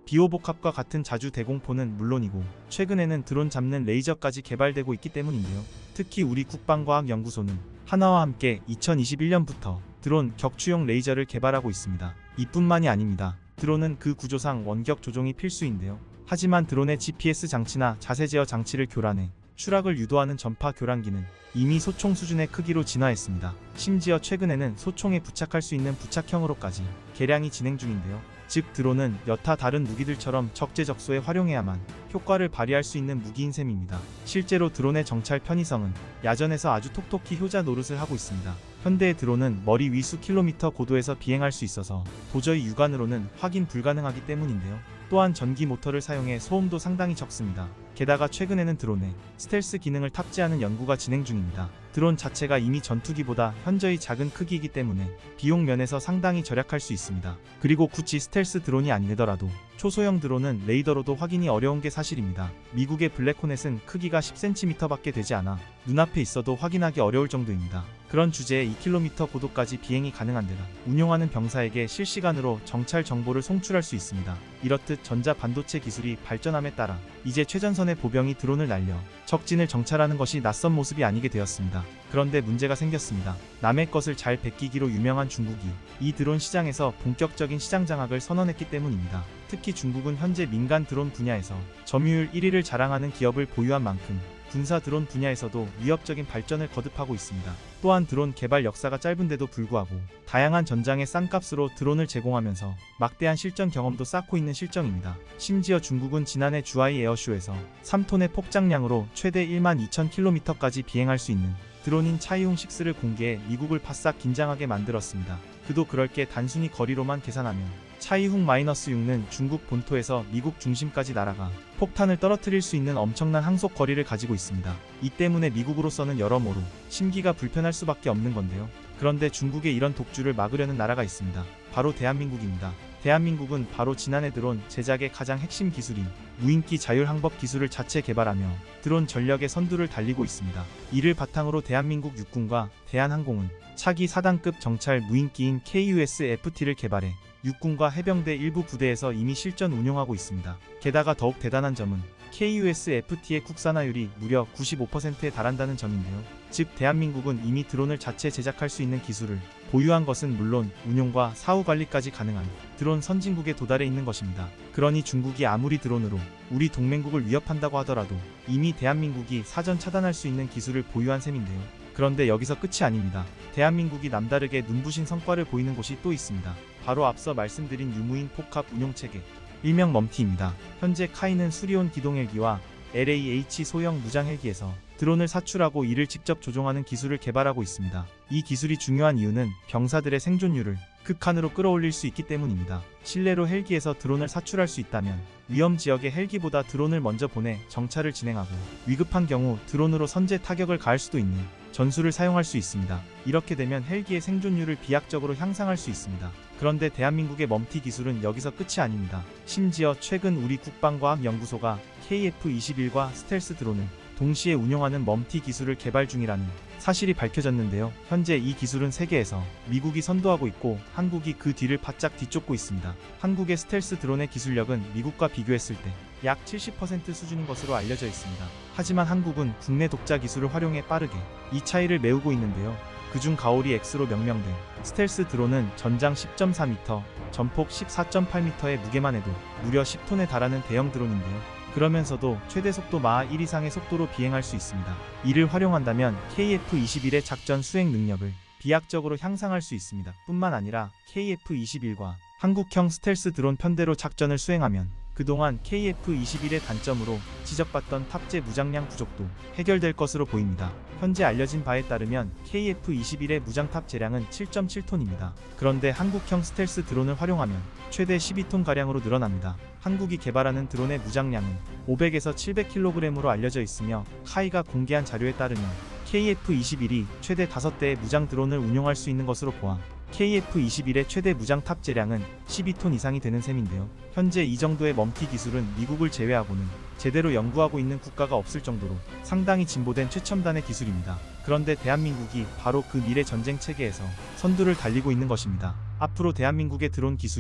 비호복합과 같은 자주 대공포는 물론이고 최근에는 드론 잡는 레이저까지 개발되고 있기 때문인데요. 특히 우리 국방과학연구소는 하나와 함께 이천이십일 년부터 드론 격추용 레이저를 개발하고 있습니다. 이뿐만이 아닙니다. 드론은 그 구조상 원격 조종이 필수인데요. 하지만 드론의 지피에스 장치나 자세 제어 장치를 교란해 추락을 유도하는 전파 교란기는 이미 소총 수준의 크기로 진화했습니다. 심지어 최근에는 소총에 부착할 수 있는 부착형으로까지 개량이 진행 중인데요. 즉 드론은 여타 다른 무기들처럼 적재적소에 활용해야만 효과를 발휘할 수 있는 무기인 셈입니다. 실제로 드론의 정찰 편의성은 야전에서 아주 톡톡히 효자 노릇을 하고 있습니다. 현대의 드론은 머리 위 수 킬로미터 고도에서 비행할 수 있어서 도저히 육안으로는 확인 불가능하기 때문인데요. 또한 전기 모터를 사용해 소음도 상당히 적습니다. 게다가 최근에는 드론에 스텔스 기능을 탑재하는 연구가 진행 중입니다. 드론 자체가 이미 전투기보다 현저히 작은 크기이기 때문에 비용 면에서 상당히 절약할 수 있습니다. 그리고 굳이 스텔스 드론이 아니더라도 초소형 드론은 레이더로도 확인이 어려운 게 사실입니다. 미국의 블랙호넷은 크기가 십 센티미터 밖에 되지 않아 눈앞에 있어도 확인하기 어려울 정도입니다. 그런 주제에 이 킬로미터 고도까지 비행이 가능한 데다 운용하는 병사에게 실시간으로 정찰 정보를 송출할 수 있습니다. 이렇듯 전자 반도체 기술이 발전함에 따라 이제 최전선의 보병이 드론을 날려 적진을 정찰하는 것이 낯선 모습이 아니게 되었습니다. 그런데 문제가 생겼습니다. 남의 것을 잘 베끼기로 유명한 중국이 이 드론 시장에서 본격적인 시장 장악을 선언했기 때문입니다. 특히 중국은 현재 민간 드론 분야에서 점유율 일 위를 자랑하는 기업을 보유한 만큼 군사 드론 분야에서도 위협적인 발전을 거듭하고 있습니다. 또한 드론 개발 역사가 짧은데도 불구하고 다양한 전장의 싼 값으로 드론을 제공하면서 막대한 실전 경험도 쌓고 있는 실정입니다. 심지어 중국은 지난해 주하이 에어쇼에서 삼 톤의 폭장량으로 최대 일만 이천 킬로미터까지 비행할 수 있는 드론인 차이웅 식스를 공개해 미국을 바싹 긴장하게 만들었습니다. 그도 그럴 게 단순히 거리로만 계산하면 차이웅 육는 중국 본토에서 미국 중심까지 날아가 폭탄을 떨어뜨릴 수 있는 엄청난 항속 거리를 가지고 있습니다. 이 때문에 미국으로서는 여러모로 심기가 불편할 수밖에 없는 건데요. 그런데 중국의 이런 독주를 막으려는 나라가 있습니다. 바로 대한민국입니다. 대한민국은 바로 지난해 드론 제작의 가장 핵심 기술인 무인기 자율항법 기술을 자체 개발하며 드론 전력의 선두를 달리고 있습니다. 이를 바탕으로 대한민국 육군과 대한항공은 차기 사 단급 정찰 무인기인 케이유에스에프티를 개발해 육군과 해병대 일부 부대에서 이미 실전 운용하고 있습니다. 게다가 더욱 대단한 점은 케이유에스에프티의 국산화율이 무려 구십오 퍼센트에 달한다는 점인데요. 즉 대한민국은 이미 드론을 자체 제작할 수 있는 기술을 보유한 것은 물론 운용과 사후 관리까지 가능한 드론 선진국에 도달해 있는 것입니다. 그러니 중국이 아무리 드론으로 우리 동맹국을 위협한다고 하더라도 이미 대한민국이 사전 차단할 수 있는 기술을 보유한 셈인데요. 그런데 여기서 끝이 아닙니다. 대한민국이 남다르게 눈부신 성과를 보이는 곳이 또 있습니다. 바로 앞서 말씀드린 유무인 폭합 운용체계, 일명 멈티입니다. 현재 카이는 수리온 기동 헬기와 엘에이에이치 소형 무장 헬기에서 드론을 사출하고 이를 직접 조종하는 기술을 개발하고 있습니다. 이 기술이 중요한 이유는 병사들의 생존율을 극한으로 끌어올릴 수 있기 때문입니다. 실내로 헬기에서 드론을 사출할 수 있다면 위험 지역에 헬기보다 드론을 먼저 보내 정찰을 진행하고 위급한 경우 드론으로 선제 타격을 가할 수도 있는 전술을 사용할 수 있습니다. 이렇게 되면 헬기의 생존율을 비약적으로 향상할 수 있습니다. 그런데 대한민국의 멈티 기술은 여기서 끝이 아닙니다. 심지어 최근 우리 국방과학연구소가 케이에프 이십일과 스텔스 드론을 동시에 운용하는 멈티 기술을 개발 중이라는 사실이 밝혀졌는데요. 현재 이 기술은 세계에서 미국이 선도하고 있고 한국이 그 뒤를 바짝 뒤쫓고 있습니다. 한국의 스텔스 드론의 기술력은 미국과 비교했을 때 약 칠십 퍼센트 수준인 것으로 알려져 있습니다. 하지만 한국은 국내 독자 기술을 활용해 빠르게 이 차이를 메우고 있는데요. 그중 가오리 X로 명명된 스텔스 드론은 전장 십 점 사 미터, 전폭 십사 점 팔 미터의 무게만 해도 무려 십 톤에 달하는 대형 드론인데요. 그러면서도 최대 속도 마하 일 이상의 속도로 비행할 수 있습니다. 이를 활용한다면 케이에프 이십일의 작전 수행 능력을 비약적으로 향상할 수 있습니다. 뿐만 아니라 케이에프 이십일과 한국형 스텔스 드론 편대로 작전을 수행하면 그동안 케이에프 이십일의 단점으로 지적받던 탑재 무장량 부족도 해결될 것으로 보입니다. 현재 알려진 바에 따르면 케이에프 이십일의 무장 탑재량은 칠 점 칠 톤입니다. 그런데 한국형 스텔스 드론을 활용하면 최대 십이 톤가량으로 늘어납니다. 한국이 개발하는 드론의 무장량은 오백에서 칠백 킬로그램으로 알려져 있으며 카이가 공개한 자료에 따르면 케이에프 이십일이 최대 다섯 대의 무장 드론을 운용할 수 있는 것으로 보아 케이에프 이십일의 최대 무장 탑재량은 십이 톤 이상이 되는 셈인데요. 현재 이 정도의 멈티 기술은 미국을 제외하고는 제대로 연구하고 있는 국가가 없을 정도로 상당히 진보된 최첨단의 기술입니다. 그런데 대한민국이 바로 그 미래 전쟁 체계에서 선두를 달리고 있는 것입니다. 앞으로 대한민국의 드론 기술이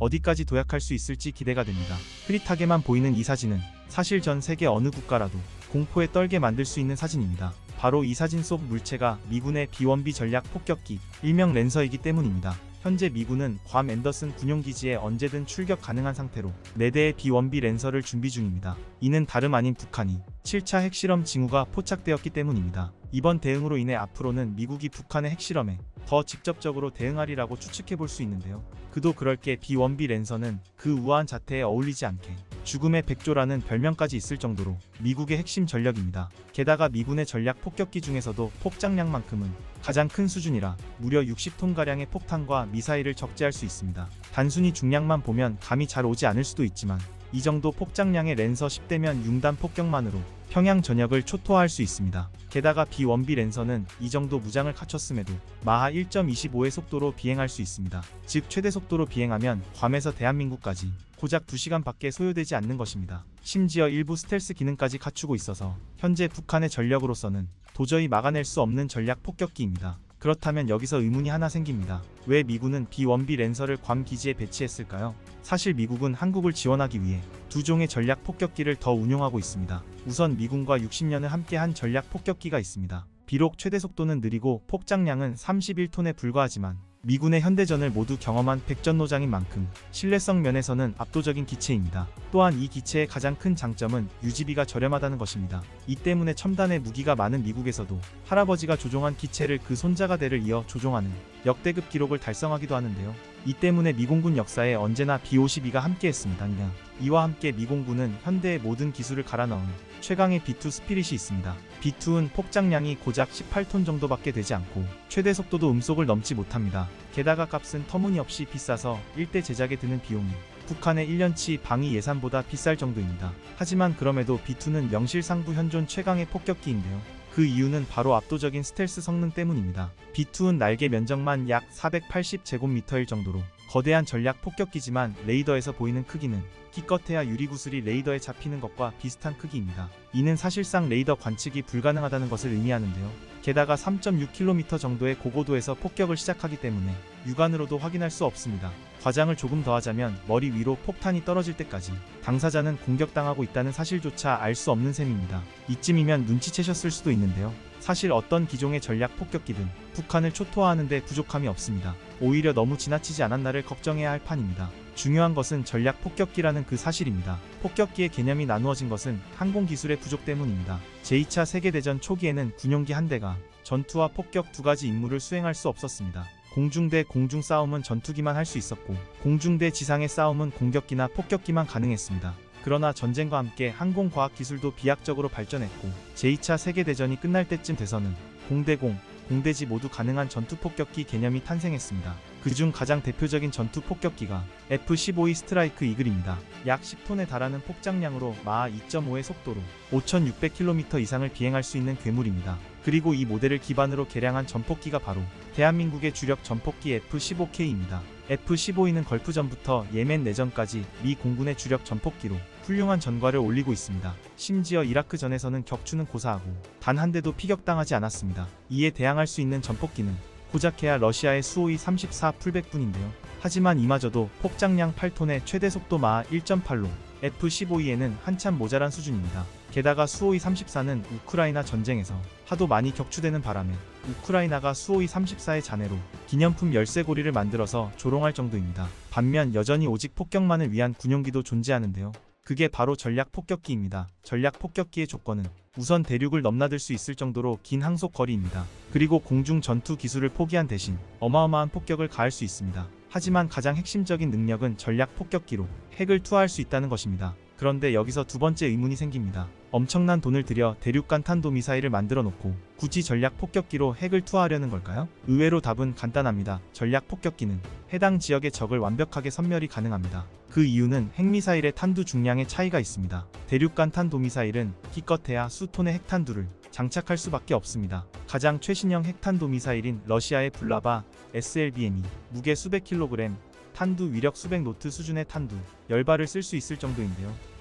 어디까지 도약할 수 있을지 기대가 됩니다. 흐릿하게만 보이는 이 사진은 사실 전 세계 어느 국가라도 공포에 떨게 만들 수 있는 사진입니다. 바로 이 사진 속 물체가 미군의 비 원 비 전략 폭격기, 일명 랜서이기 때문입니다. 현재 미군은 괌 앤더슨 군용기지에 언제든 출격 가능한 상태로 네 대의 비 원 비 랜서를 준비 중입니다. 이는 다름 아닌 북한이 칠 차 핵실험 징후가 포착되었기 때문입니다. 이번 대응으로 인해 앞으로는 미국이 북한의 핵실험에 더 직접적으로 대응하리라고 추측해볼 수 있는데요. 그도 그럴 게 비 원 비 랜서는 그 우아한 자태에 어울리지 않게 죽음의 백조라는 별명까지 있을 정도로 미국의 핵심 전력입니다. 게다가 미군의 전략 폭격기 중에서도 폭장량만큼은 가장 큰 수준이라 무려 육십 톤가량의 폭탄과 미사일을 적재할 수 있습니다. 단순히 중량만 보면 감이 잘 오지 않을 수도 있지만 이 정도 폭장량의 랜서 십 대면 융단 폭격만으로 평양 전역을 초토화할 수 있습니다. 게다가 비 원 비 랜서는 이 정도 무장을 갖췄음에도 마하 일 점 이십오의 속도로 비행할 수 있습니다. 즉 최대 속도로 비행하면 괌에서 대한민국까지 고작 두 시간밖에 소요되지 않는 것입니다. 심지어 일부 스텔스 기능까지 갖추고 있어서 현재 북한의 전력으로서는 도저히 막아낼 수 없는 전략 폭격기입니다. 그렇다면 여기서 의문이 하나 생깁니다. 왜 미군은 비 원 비 랜서를 괌 기지에 배치했을까요? 사실 미국은 한국을 지원하기 위해 두 종의 전략 폭격기를 더 운용하고 있습니다. 우선 미군과 육십 년을 함께한 전략 폭격기가 있습니다. 비록 최대 속도는 느리고 폭장량은 삼십일 톤에 불과하지만 미군의 현대전을 모두 경험한 백전노장인 만큼 신뢰성 면에서는 압도적인 기체입니다. 또한 이 기체의 가장 큰 장점은 유지비가 저렴하다는 것입니다. 이 때문에 첨단의 무기가 많은 미국에서도 할아버지가 조종한 기체를 그 손자가 대를 이어 조종하는 역대급 기록을 달성하기도 하는데요. 이 때문에 미공군 역사에 언제나 비 오십이가 함께했습니다. 이와 함께 미공군은 현대의 모든 기술을 갈아 넣은 최강의 비 투 스피릿이 있습니다. 비 투는 폭장량이 고작 십팔 톤 정도밖에 되지 않고 최대 속도도 음속을 넘지 못합니다. 게다가 값은 터무니없이 비싸서 일대 제작에 드는 비용이 북한의 일 년치 방위 예산보다 비쌀 정도입니다. 하지만 그럼에도 비 투는 명실상부 현존 최강의 폭격기인데요. 그 이유는 바로 압도적인 스텔스 성능 때문입니다. 비 투는 날개 면적만 약 사백팔십 제곱미터일 정도로 거대한 전략 폭격기지만 레이더에서 보이는 크기는 기껏해야 유리구슬이 레이더에 잡히는 것과 비슷한 크기입니다. 이는 사실상 레이더 관측이 불가능하다는 것을 의미하는데요. 게다가 삼 점 육 킬로미터 정도의 고고도에서 폭격을 시작하기 때문에 육안으로도 확인할 수 없습니다. 과장을 조금 더하자면 머리 위로 폭탄이 떨어질 때까지 당사자는 공격당하고 있다는 사실조차 알 수 없는 셈입니다. 이쯤이면 눈치채셨을 수도 있는데요. 사실 어떤 기종의 전략 폭격기든 북한을 초토화하는 데 부족함이 없습니다. 오히려 너무 지나치지 않았나를 걱정해야 할 판입니다. 중요한 것은 전략 폭격기라는 그 사실입니다. 폭격기의 개념이 나누어진 것은 항공기술의 부족 때문입니다. 제이 차 세계대전 초기에는 군용기 한 대가 전투와 폭격 두 가지 임무를 수행할 수 없었습니다. 공중 대 공중 싸움은 전투기만 할 수 있었고 공중 대 지상의 싸움은 공격기나 폭격기만 가능했습니다. 그러나 전쟁과 함께 항공과학 기술도 비약적으로 발전했고 제이 차 세계대전이 끝날 때쯤 돼서는 공대공, 공대지 모두 가능한 전투폭격기 개념이 탄생했습니다. 그중 가장 대표적인 전투폭격기가 에프 십오 이 스트라이크 이글입니다. 약 십 톤에 달하는 폭장량으로 마하 이 점 오의 속도로 오천육백 킬로미터 이상을 비행할 수 있는 괴물입니다. 그리고 이 모델을 기반으로 개량한 전폭기가 바로 대한민국의 주력 전폭기 에프 십오 케이입니다. 에프 십오 이는 걸프전부터 예멘 내전까지 미 공군의 주력 전폭기로 훌륭한 전과를 올리고 있습니다. 심지어 이라크전에서는 격추는 고사하고 단 한 대도 피격당하지 않았습니다. 이에 대항할 수 있는 전폭기는 고작해야 러시아의 수호이 삼십사 풀백뿐인데요. 하지만 이마저도 폭장량 팔 톤에 최대 속도 마하 일 점 팔로 에프 십오 이에는 한참 모자란 수준입니다. 게다가 수호이 삼십사는 우크라이나 전쟁에서 하도 많이 격추되는 바람에 우크라이나가 수호이 삼십사의 잔해로 기념품 열쇠고리를 만들어서 조롱할 정도입니다. 반면 여전히 오직 폭격만을 위한 군용기도 존재하는데요. 그게 바로 전략 폭격기입니다. 전략 폭격기의 조건은 우선 대륙을 넘나들 수 있을 정도로 긴 항속 거리입니다. 그리고 공중 전투 기술을 포기한 대신 어마어마한 폭격을 가할 수 있습니다. 하지만 가장 핵심적인 능력은 전략 폭격기로 핵을 투하할 수 있다는 것입니다. 그런데 여기서 두 번째 의문이 생깁니다. 엄청난 돈을 들여 대륙간 탄도미사일을 만들어 놓고 굳이 전략 폭격기로 핵을 투하하려는 걸까요? 의외로 답은 간단합니다. 전략 폭격기는 해당 지역의 적을 완벽하게 섬멸이 가능합니다. 그 이유는 핵미사일의 탄두 중량의 차이가 있습니다. 대륙간 탄도미사일은 기껏해야 수톤의 핵탄두를 장착할 수밖에 없습니다. 가장 최신형 핵탄도미사일인 러시아의 블라바 에스엘비엠이 무게 수백 킬로그램, 탄두 위력 수백 노트 수준의 탄두, 열발을 쓸 수 있을 정도인데요.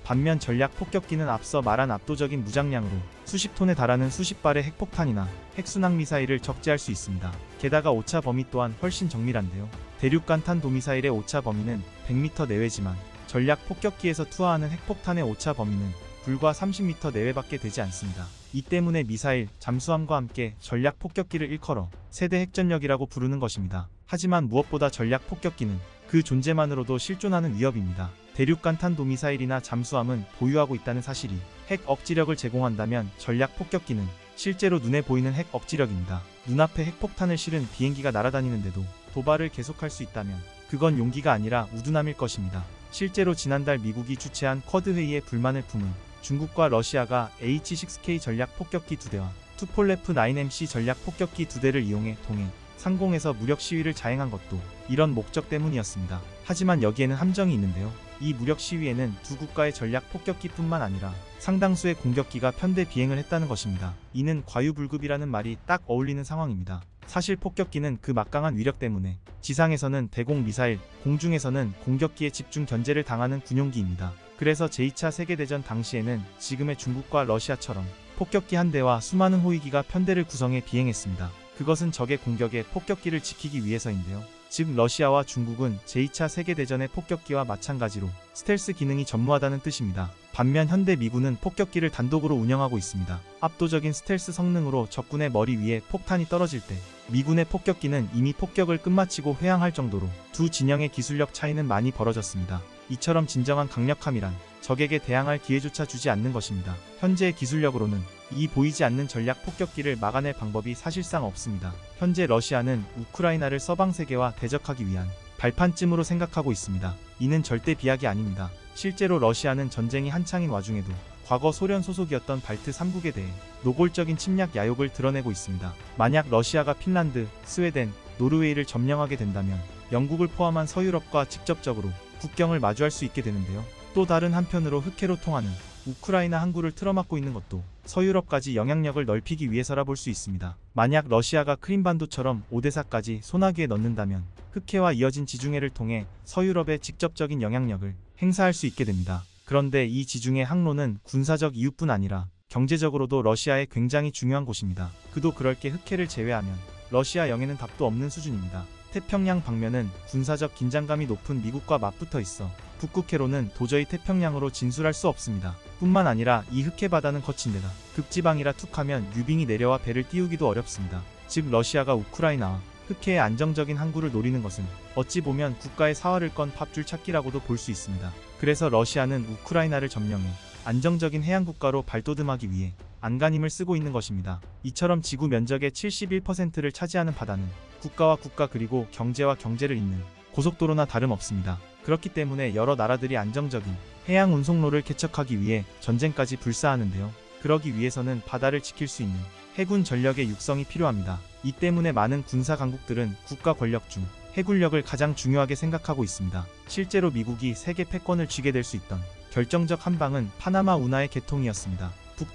반면 전략 폭격기는 앞서 말한 압도적인 무장량으로 수십 톤에 달하는 수십 발의 핵폭탄이나 핵순항 미사일을 적재할 수 있습니다. 게다가 오차 범위 또한 훨씬 정밀한데요. 대륙간 탄도미사일의 오차 범위는 백 미터 내외지만 전략 폭격기에서 투하하는 핵폭탄의 오차 범위는 불과 삼십 미터 내외밖에 되지 않습니다. 이 때문에 미사일, 잠수함과 함께 전략 폭격기를 일컬어 세대 핵전력이라고 부르는 것입니다. 하지만 무엇보다 전략 폭격기는 그 존재만으로도 실존하는 위협입니다. 대륙간 탄도미사일이나 잠수함은 보유하고 있다는 사실이 핵 억지력을 제공한다면 전략 폭격기는 실제로 눈에 보이는 핵 억지력입니다. 눈앞에 핵폭탄을 실은 비행기가 날아다니는데도 도발을 계속할 수 있다면 그건 용기가 아니라 우둔함일 것입니다. 실제로 지난달 미국이 주최한 쿼드 회의에 불만을 품은 중국과 러시아가 에이치 식스 케이 전략 폭격기 두 대와 투폴레프 나인 엠씨 전략 폭격기 두 대를 이용해 동해, 상공에서 무력 시위를 자행한 것도 이런 목적 때문이었습니다. 하지만 여기에는 함정이 있는데요. 이 무력 시위에는 두 국가의 전략 폭격기뿐만 아니라 상당수의 공격기가 편대 비행을 했다는 것입니다. 이는 과유불급이라는 말이 딱 어울리는 상황입니다. 사실 폭격기는 그 막강한 위력 때문에 지상에서는 대공 미사일, 공중에서는 공격기에 집중 견제를 당하는 군용기입니다. 그래서 제이 차 세계대전 당시에는 지금의 중국과 러시아처럼 폭격기 한 대와 수많은 호위기가 편대를 구성해 비행했습니다. 그것은 적의 공격에 폭격기를 지키기 위해서인데요. 즉 러시아와 중국은 제이 차 세계대전의 폭격기와 마찬가지로 스텔스 기능이 전무하다는 뜻입니다. 반면 현대 미군은 폭격기를 단독으로 운영하고 있습니다. 압도적인 스텔스 성능으로 적군의 머리 위에 폭탄이 떨어질 때 미군의 폭격기는 이미 폭격을 끝마치고 회항할 정도로 두 진영의 기술력 차이는 많이 벌어졌습니다. 이처럼 진정한 강력함이란 적에게 대항할 기회조차 주지 않는 것입니다. 현재의 기술력으로는 이 보이지 않는 전략 폭격기를 막아낼 방법이 사실상 없습니다. 현재 러시아는 우크라이나를 서방 세계와 대적하기 위한 발판쯤으로 생각하고 있습니다. 이는 절대 비약이 아닙니다. 실제로 러시아는 전쟁이 한창인 와중에도 과거 소련 소속이었던 발트 삼 국에 대해 노골적인 침략 야욕을 드러내고 있습니다. 만약 러시아가 핀란드, 스웨덴, 노르웨이를 점령하게 된다면 영국을 포함한 서유럽과 직접적으로 국경을 마주할 수 있게 되는데요. 또 다른 한편으로 흑해로 통하는 우크라이나 항구를 틀어막고 있는 것도 서유럽까지 영향력을 넓히기 위해서라 볼 수 있습니다. 만약 러시아가 크림반도처럼 오데사까지 소나기에 넣는다면 흑해와 이어진 지중해를 통해 서유럽에 직접적인 영향력을 행사할 수 있게 됩니다. 그런데 이 지중해 항로는 군사적 이유뿐 아니라 경제적으로도 러시아에 굉장히 중요한 곳입니다. 그도 그럴 게 흑해를 제외하면 러시아 영해는 답도 없는 수준입니다. 태평양 방면은 군사적 긴장감이 높은 미국과 맞붙어 있어 북극해로는 도저히 태평양으로 진출할 수 없습니다. 뿐만 아니라 이 흑해 바다는 거친 데다 극지방이라 툭하면 유빙이 내려와 배를 띄우기도 어렵습니다. 즉 러시아가 우크라이나와 흑해의 안정적인 항구를 노리는 것은 어찌 보면 국가의 사활을 건 밥줄 찾기라고도 볼 수 있습니다. 그래서 러시아는 우크라이나를 점령해 안정적인 해양국가로 발돋움하기 위해 안간힘을 쓰고 있는 것입니다. 이처럼 지구 면적의 칠십일 퍼센트를 차지하는 바다는 국가와 국가 그리고 경제와 경제를 잇는 고속도로나 다름없습니다. 그렇기 때문에 여러 나라들이 안정적인 해양 운송로를 개척하기 위해 전쟁까지 불사하는데요. 그러기 위해서는 바다를 지킬 수 있는 해군 전력의 육성이 필요합니다. 이 때문에 많은 군사 강국들은 국가 권력 중 해군력을 가장 중요하게 생각하고 있습니다. 실제로 미국이 세계 패권을 쥐게 될 수 있던 결정적 한방은 파나마 운하의 개통이었습니다.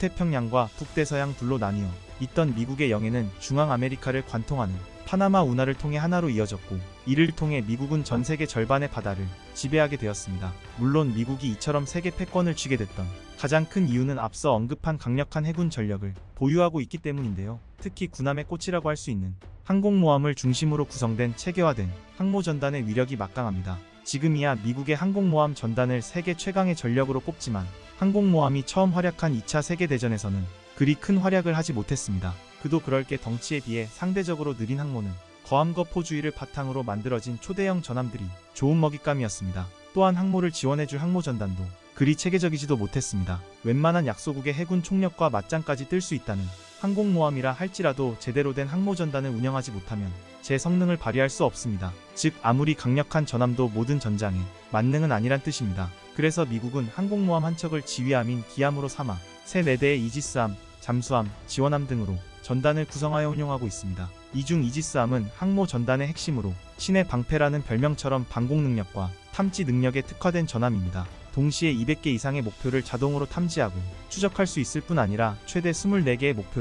북태평양과 북대서양 둘로 나뉘어 있던 미국의 영해는 중앙아메리카를 관통하는 파나마 운하를 통해 하나로 이어졌고 이를 통해 미국은 전 세계 절반의 바다를 지배하게 되었습니다. 물론 미국이 이처럼 세계 패권을 쥐게 됐던 가장 큰 이유는 앞서 언급한 강력한 해군 전력을 보유하고 있기 때문인데요. 특히 군함의 꽃이라고 할 수 있는 항공모함을 중심으로 구성된 체계화된 항모전단의 위력이 막강합니다. 지금이야 미국의 항공모함 전단을 세계 최강의 전력으로 꼽지만 항공모함이 처음 활약한 이 차 세계대전에서는 그리 큰 활약을 하지 못했습니다. 그도 그럴 게 덩치에 비해 상대적으로 느린 항모는 거함거포주의를 바탕으로 만들어진 초대형 전함들이 좋은 먹잇감이었습니다. 또한 항모를 지원해줄 항모전단도 그리 체계적이지도 못했습니다. 웬만한 약소국의 해군 총력과 맞짱까지 뜰 수 있다는 항공모함이라 할지라도 제대로 된 항모전단을 운영하지 못하면 제 성능을 발휘할 수 없습니다. 즉 아무리 강력한 전함도 모든 전장에 만능은 아니란 뜻입니다. 그래서 미국은 항공모함 한 척을 지휘함인 기함으로 삼아 세 네 대의 이지스함, 잠수함, 지원함 등으로 전단을 구성하여 운용하고 있습니다. 이중 이지스함은 항모 전단의 핵심으로 신의 방패라는 별명처럼 방공 능력과 탐지 능력에 특화된 전함입니다. 동시에 이백 개 이상의 목표를 자동으로 탐지하고 추적할 수 있을 뿐 아니라 최대 이십사 개의 목표를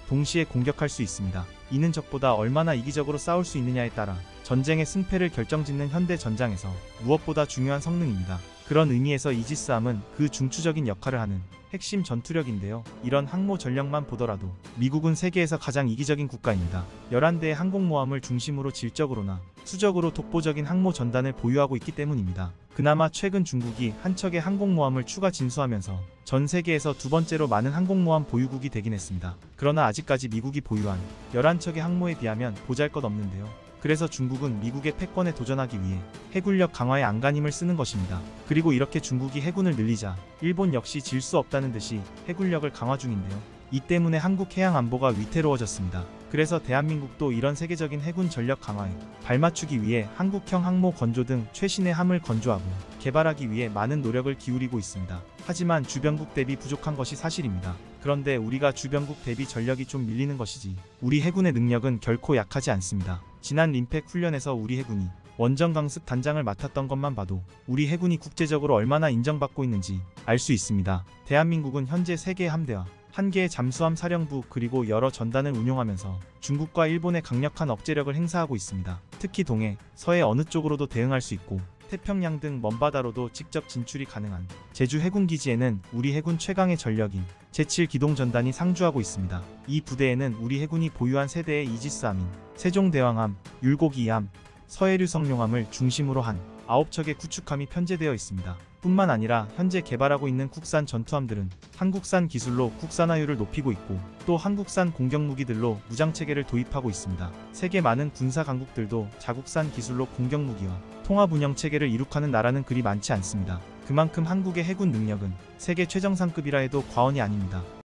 동시에 공격할 수 있습니다. 이는 적보다 얼마나 이기적으로 싸울 수 있느냐에 따라 전쟁의 승패를 결정짓는 현대 전장에서 무엇보다 중요한 성능입니다. 그런 의미에서 이지스함은 그 중추적인 역할을 하는 핵심 전투력인데요. 이런 항모 전력만 보더라도 미국은 세계에서 가장 이기적인 국가입니다. 열한 대의 항공모함을 중심으로 질적으로나 수적으로 독보적인 항모 전단을 보유하고 있기 때문입니다. 그나마 최근 중국이 한 척의 항공모함을 추가 진수하면서 전 세계에서 두 번째로 많은 항공모함 보유국이 되긴 했습니다. 그러나 아직까지 미국이 보유한 열한 척의 항모에 비하면 보잘것없는데요. 그래서 중국은 미국의 패권에 도전하기 위해 해군력 강화에 안간힘을 쓰는 것입니다. 그리고 이렇게 중국이 해군을 늘리자 일본 역시 질 수 없다는 듯이 해군력을 강화 중인데요. 이 때문에 한국 해양 안보가 위태로워졌습니다. 그래서 대한민국도 이런 세계적인 해군 전력 강화에 발맞추기 위해 한국형 항모 건조 등 최신의 함을 건조하고 개발하기 위해 많은 노력을 기울이고 있습니다. 하지만 주변국 대비 부족한 것이 사실입니다. 그런데 우리가 주변국 대비 전력이 좀 밀리는 것이지 우리 해군의 능력은 결코 약하지 않습니다. 지난 림팩 훈련에서 우리 해군이 원정 강습 단장을 맡았던 것만 봐도 우리 해군이 국제적으로 얼마나 인정받고 있는지 알 수 있습니다. 대한민국은 현재 세 개의 함대와 한 개의 잠수함 사령부 그리고 여러 전단을 운용하면서 중국과 일본의 강력한 억제력을 행사하고 있습니다. 특히 동해, 서해 어느 쪽으로도 대응할 수 있고 태평양 등 먼 바다로도 직접 진출이 가능한 제주 해군기지에는 우리 해군 최강의 전력인 제칠 기동전단이 상주하고 있습니다. 이 부대에는 우리 해군이 보유한 세대의 이지스함인 세종대왕함, 율곡이함, 서해류성룡함을 중심으로 한 아홉 척의 구축함이 편제되어 있습니다. 뿐만 아니라 현재 개발하고 있는 국산 전투함들은 한국산 기술로 국산화율을 높이고 있고 또 한국산 공격무기들로 무장체계를 도입하고 있습니다. 세계 많은 군사 강국들도 자국산 기술로 공격무기와 통합운영체계를 이룩하는 나라는 그리 많지 않습니다. 그만큼 한국의 해군 능력은 세계 최정상급이라 해도 과언이 아닙니다.